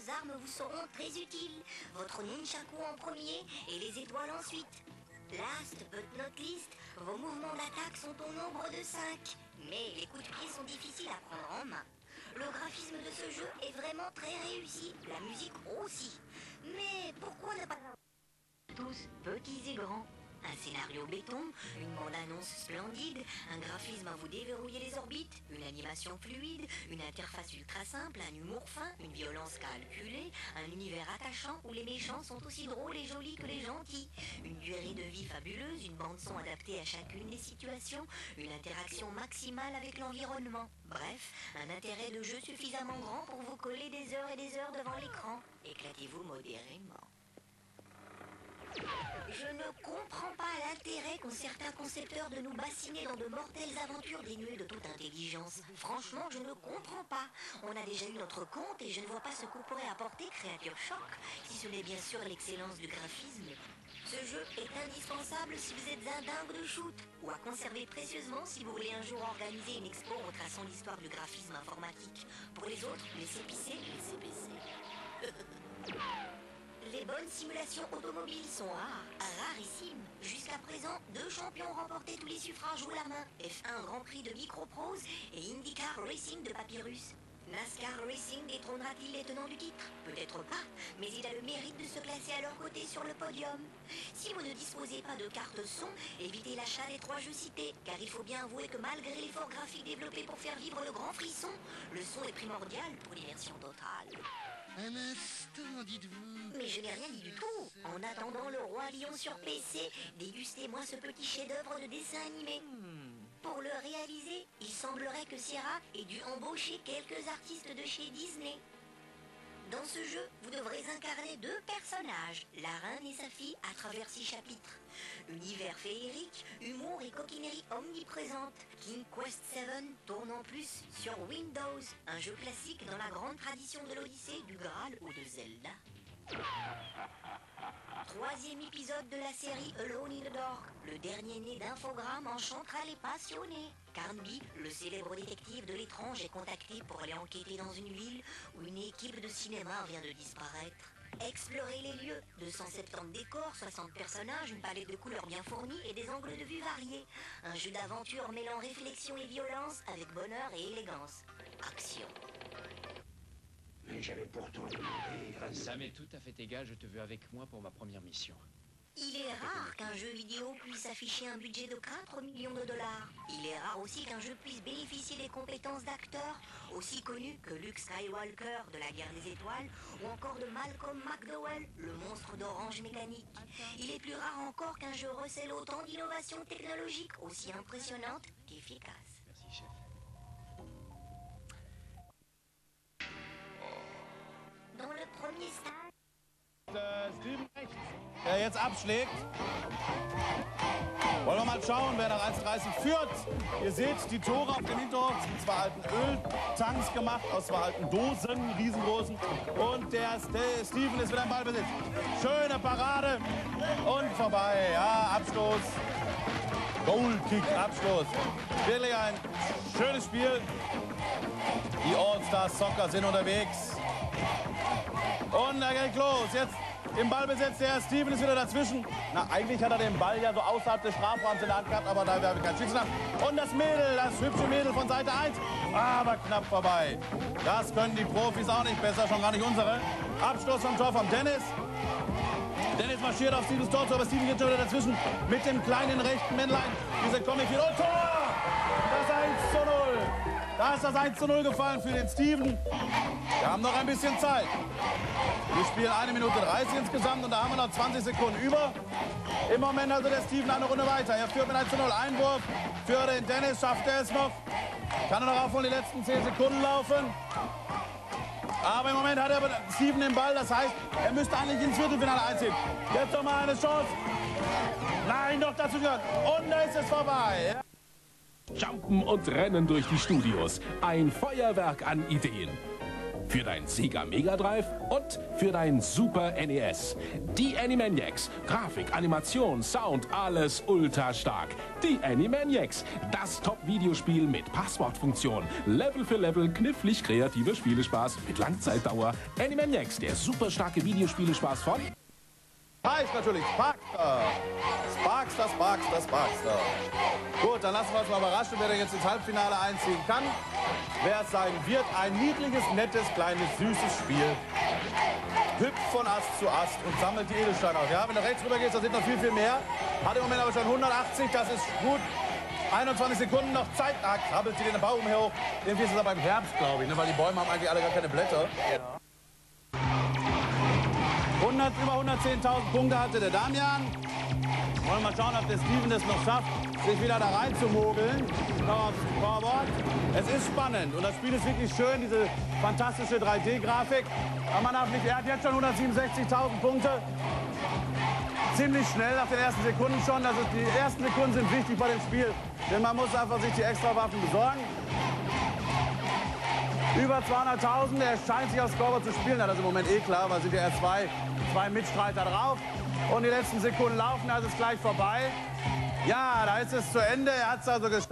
vos armes vous seront très utiles. Votre nunchaku en premier et les étoiles ensuite. Last but not least, vos mouvements d'attaque sont au nombre de 5. Mais les coups de pied sont difficiles à prendre en main. Le graphisme de ce jeu est vraiment très réussi, la musique aussi. Mais pourquoi ne pas... Tous, petits et grands. Un scénario béton, une bande-annonce splendide, un graphisme à vous déverrouiller les orbites, une animation fluide, une interface ultra simple, un humour fin, une violence calculée, un univers attachant où les méchants sont aussi drôles et jolis que les gentils, une durée de vie fabuleuse, une bande-son adaptée à chacune des situations, une interaction maximale avec l'environnement. Bref, un intérêt de jeu suffisamment grand pour vous coller des heures et des heures devant l'écran. Éclatez-vous modérément. Je ne comprends pas l'intérêt qu'ont certains concepteurs de nous bassiner dans de mortelles aventures dénuées de toute intelligence. Franchement, je ne comprends pas. On a déjà eu notre compte et je ne vois pas ce que pourrait apporter Creature Shock, si ce n'est bien sûr l'excellence du graphisme. Ce jeu est indispensable si vous êtes un dingue de shoot, ou à conserver précieusement si vous voulez un jour organiser une expo retraçant l'histoire du graphisme informatique. Pour les autres, laissez pisser, laissez baisser. Les bonnes simulations automobiles sont rarissimes. Jusqu'à présent, 2 champions remportaient tous les suffrages haut la main. F1 Grand Prix de Microprose et IndyCar Racing de Papyrus. NASCAR Racing détrônera-t-il les tenants du titre? Peut-être pas, mais il a le mérite de se classer à leur côté sur le podium. Si vous ne disposez pas de carte son, évitez l'achat des 3 jeux cités, car il faut bien avouer que malgré l'effort graphique développé pour faire vivre le grand frisson, le son est primordial pour l'immersion totale. Un instant, dites-vous. Mais je n'ai rien dit du tout. En attendant le Roi Lion sur PC, dégustez-moi ce petit chef-d'œuvre de dessin animé. Pour le réaliser, il semblerait que Sierra ait dû embaucher quelques artistes de chez Disney. Dans ce jeu, vous devrez incarner 2 personnages, la reine et sa fille à travers 6 chapitres. Univers féerique, humour et coquinerie omniprésente. King Quest 7 tourne en plus sur Windows, un jeu classique dans la grande tradition de l'Odyssée, du Graal ou de Zelda. 3e épisode de la série Alone in the Dark. Le dernier né d'Infogrames enchantera les passionnés. Carnby, le célèbre détective de l'étrange, est contacté pour aller enquêter dans une ville où une équipe de cinéma vient de disparaître. Explorez les lieux, 270 décors, 60 personnages, une palette de couleurs bien fournie et des angles de vue variés. Un jeu d'aventure mêlant réflexion et violence avec bonheur et élégance. Action. Mais j'avais pourtant demandé... Ça m'est tout à fait égal, je te veux avec moi pour ma première mission. Il est rare qu'un jeu vidéo puisse afficher un budget de 4 millions de dollars. Il est rare aussi qu'un jeu puisse bénéficier des compétences d'acteurs aussi connus que Luke Skywalker de la Guerre des Étoiles ou encore de Malcolm McDowell, le monstre d'Orange Mécanique. Il est plus rare encore qu'un jeu recèle autant d'innovations technologiques aussi impressionnantes qu'efficaces. Merci, chef. Dans le premier stade... Steven rechts, der jetzt abschlägt. Wollen wir mal schauen, wer nach 1:30 führt. Ihr seht die Tore auf dem Hinterhof, sind 2 alten Öltanks gemacht, aus 2 alten Dosen, riesengroßen. Und der Steven ist wieder im Ballbesitz. Schöne Parade und vorbei. Ja, Abstoß. Goalkick, Abstoß. Wirklich ein schönes Spiel. Die All-Stars Soccer sind unterwegs. Und da geht los. Jetzt im Ballbesitz. Der Steven ist wieder dazwischen. Na, eigentlich hat er den Ball ja so außerhalb des Strafraums in der Hand gehabt, aber da wäre kein Schiedsrichter. Und das Mädel, das hübsche Mädel von Seite 1. Aber knapp vorbei. Das können die Profis auch nicht besser, schon gar nicht unsere. Abstoß vom Tor von Dennis. Dennis marschiert auf Stevens Tor zu, aber Steven geht schon wieder dazwischen mit dem kleinen rechten Männlein. Diese Comic-Field. Und Tor! Das 1:0. Da ist das 1:0 gefallen für den Steven. Wir haben noch ein bisschen Zeit. Wir spielen 1 Minute 30 insgesamt und da haben wir noch 20 Sekunden über. Im Moment also der Steven eine Runde weiter. Er führt mit 1:0. Einwurf für den Dennis. Schafft er es noch? Kann er noch aufholen, die letzten 10 Sekunden laufen? Aber im Moment hat er Steven den Ball. Das heißt, er müsste eigentlich ins Viertelfinale einziehen. Jetzt noch mal eine Chance. Nein, doch dazu gehört. Und da ist es vorbei. Jumpen und rennen durch die Studios. Ein Feuerwerk an Ideen. für dein Sega Mega Drive und für dein Super NES. Die Animaniacs. Grafik, Animation, Sound, alles ultra stark. Die Animaniacs. Das Top-Videospiel mit Passwortfunktion. Level für Level, knifflig kreativer Spielespaß mit Langzeitdauer. Animaniacs, der super starke Videospielespaß von... Heißt natürlich Sparkster. Sparkster. Gut, dann lassen wir uns mal überraschen, wer denn jetzt ins Halbfinale einziehen kann. Wer es sein wird, ein niedliches, nettes, kleines, süßes Spiel. Hüpft von Ast zu Ast und sammelt die Edelsteine auf. Ja, wenn du rechts rüber gehst, da sind noch viel, viel mehr. Hat im Moment aber schon 180, das ist gut. 21 Sekunden noch Zeit. Da krabbelt sie den Baum hoch. Irgendwie ist es aber im Herbst, glaube ich, ne? Weil die Bäume haben eigentlich alle gar keine Blätter. Ja. Über 110.000 Punkte hatte der Damian. Wollen wir mal schauen, ob der Steven es noch schafft, sich wieder da rein zu mogeln. Noch aufs Scoreboard. Es ist spannend und das Spiel ist wirklich schön, diese fantastische 3D-Grafik. Aber man darf nicht, er hat jetzt schon 167.000 Punkte. Ziemlich schnell nach den ersten Sekunden schon. Also die ersten Sekunden sind wichtig bei dem Spiel, denn man muss einfach sich die Extrawaffen besorgen. Über 200.000, er scheint sich aufs Scoreboard zu spielen, das ist im Moment eh klar, weil sind ja erst zwei Mitstreiter drauf. Und die letzten Sekunden laufen, also ist gleich vorbei. Ja, da ist es zu Ende, er hat es also geschafft.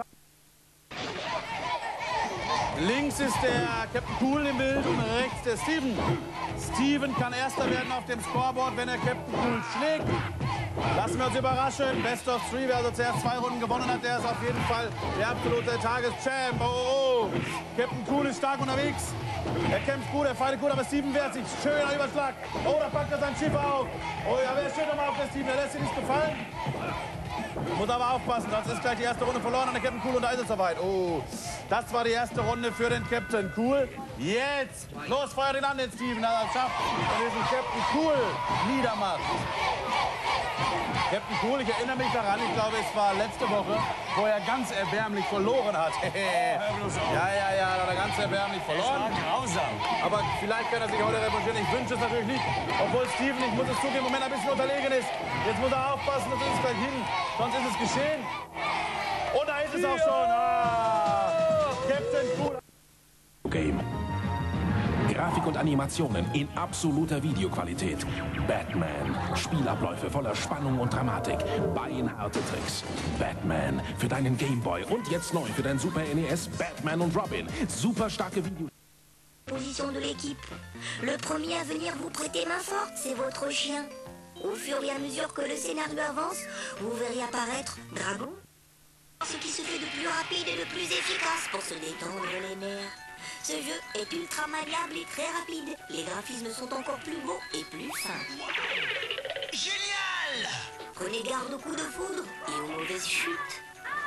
Links ist der Captain Cool im Bild und rechts der Steven. Steven kann Erster werden auf dem Scoreboard, wenn er Captain Cool schlägt. Lassen wir uns überraschen. Best of 3, wer also zuerst 2 Runden gewonnen hat, der ist auf jeden Fall der absolute Tageschamp. Oh. Captain Cool ist stark unterwegs. Er kämpft gut, er fightet gut, aber Steven wehrt sich. Schöner Überschlag. Oh, da packt er sein Schiff auf. Oh ja, wer steht nochmal auf der Steven? Der lässt sich nicht gefallen. Muss aber aufpassen, sonst ist gleich die erste Runde verloren an der Captain Cool und da ist es soweit. Oh, das war die erste Runde für den Captain Cool. Jetzt, los, feuert ihn an, den Steven, dass er es schafft und diesen Captain Cool niedermacht. Captain Cool, ich erinnere mich daran, ich glaube, es war letzte Woche, wo er ganz erbärmlich verloren hat. ja, da hat er ganz erbärmlich verloren. Das war grausam. Aber vielleicht kann er sich heute revanchieren. Ich wünsche es natürlich nicht. Obwohl Steven, ich muss es zugeben, im Moment ein bisschen unterlegen ist. Jetzt muss er aufpassen, sonst ist es gleich hin. Sonst ist es geschehen. Und da ist es auch schon. Captain Cool. Game. Grafik und Animationen in absoluter Videoqualität. Batman. Spielabläufe voller Spannung und Dramatik. Beinharte Tricks. Batman für deinen Gameboy und jetzt neu für dein Super NES Batman und Robin. Super starke Videos. Position de l'équipe. Le premier à venir vous prêter main forte, c'est votre chien. Au fur et à mesure que le scénario avance, vous verrez apparaître Dragon. Ce qui se fait de plus rapide et de plus efficace pour se détendre les nerfs. Ce jeu est ultra maniable et très rapide. Les graphismes sont encore plus beaux et plus fins. Génial! Prenez garde aux coups de foudre et aux mauvaises chutes.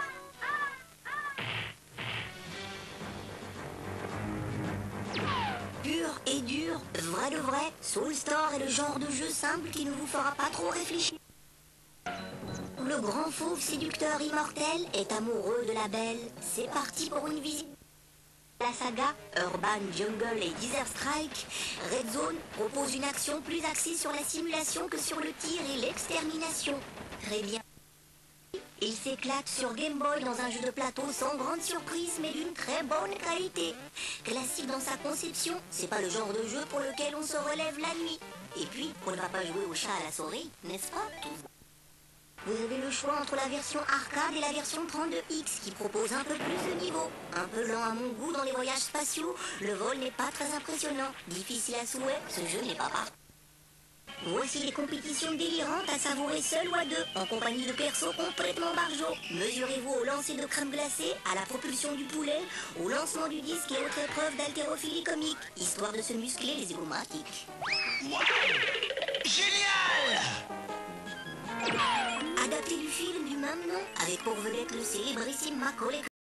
Pur et dur, vrai de vrai, Soulstorm est le genre de jeu simple qui ne vous fera pas trop réfléchir. Le grand fauve séducteur immortel est amoureux de la belle. C'est parti pour une visite. La saga Urban Jungle et Desert Strike, Red Zone propose une action plus axée sur la simulation que sur le tir et l'extermination. Très bien. Il s'éclate sur Game Boy dans un jeu de plateau sans grande surprise mais d'une très bonne qualité. Classique dans sa conception, c'est pas le genre de jeu pour lequel on se relève la nuit. Et puis, on ne va pas jouer au chat à la souris, n'est-ce pas? Vous avez le choix entre la version arcade et la version 32X qui propose un peu plus de niveau. Un peu lent à mon goût dans les voyages spatiaux, le vol n'est pas très impressionnant. Difficile à souhait, ce jeu n'est pas parfait. Voici des compétitions délirantes à savourer seul ou à deux, en compagnie de persos complètement barjots. Mesurez-vous au lancer de crème glacée, à la propulsion du poulet, au lancement du disque et autres épreuves d'haltérophilie comique, histoire de se muscler les zygomatiques. Wow! Génial! Adapté du film du même nom, avec pour vedette le célébrissime Macaulay